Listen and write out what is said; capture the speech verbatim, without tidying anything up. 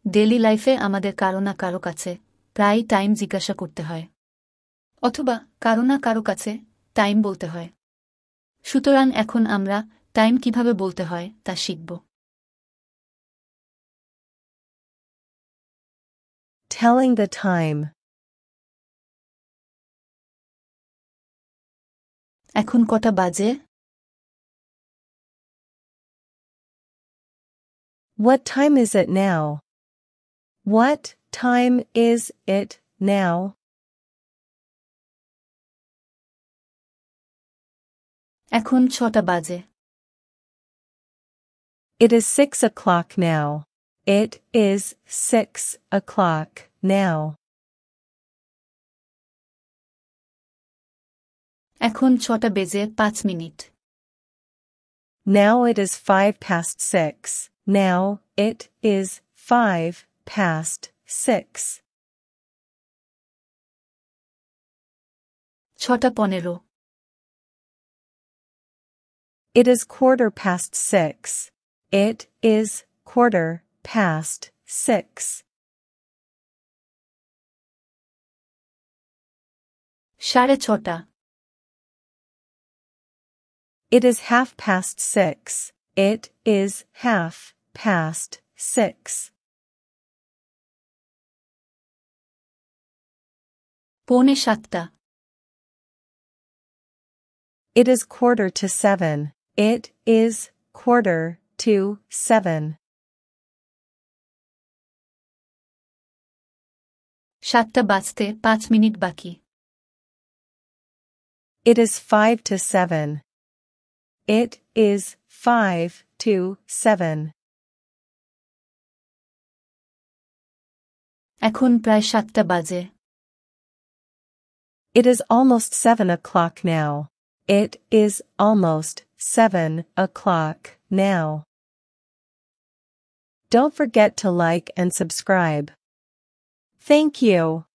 Daily লাইফে আমাদের কারো না কারো কাছে প্রায় টাইম জিজ্ঞাসা করতে হয়, অথবা কারো না কারো কাছে টাইম বলতে হয়। সুতরাং এখন আমরা টাইম কিভাবে বলতে হয় তা শিখব। Telling the time. এখন কটা বাজে? What time is it now? What time is it now? এখন ছটা বাজে। It is six o'clock now. It is six o'clock now. এখন ছটা বেজে পাঁচ minute. Now it is five past six. Now it is five past six. ছটা পনেরো। It is quarter past six. It is quarter past six. সাড়ে ছটা। It is half past six. It is half past six. পৌনে সাতটা। It is quarter to seven. It is quarter to seven. সাতটা বাজতে পাঁচ minute বাকি। It is five to seven. It is five to seven. এখন প্রায় সাতটা বাজে। It is almost seven o'clock now. It is almost seven o'clock now. Don't forget to like and subscribe. Thank you.